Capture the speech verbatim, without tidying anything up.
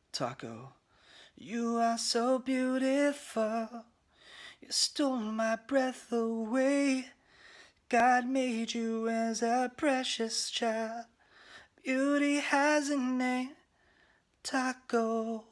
Taco, you are so beautiful. You stole my breath away. God made you as a precious child. Beauty has a name, Taco.